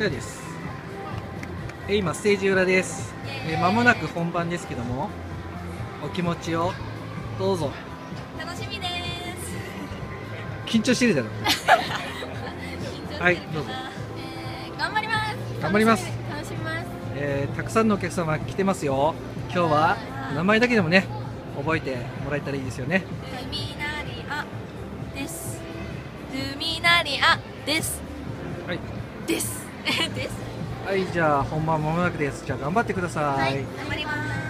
かです。今ステージ裏です。間もなく本番ですけども、お気持ちをどうぞ。 楽しみです。 緊張してるだろ。はい、どうぞ。 頑張ります。 頑張ります。 楽しみます。 たくさんのお客様来てますよ。今日は名前だけでもね、覚えてもらえたらいいですよね。 ルミナリアです。ルミナリアです。 はい。 です。です。 はい、じゃあ本番間もなくです。じゃあ頑張ってください。 はい、頑張ります。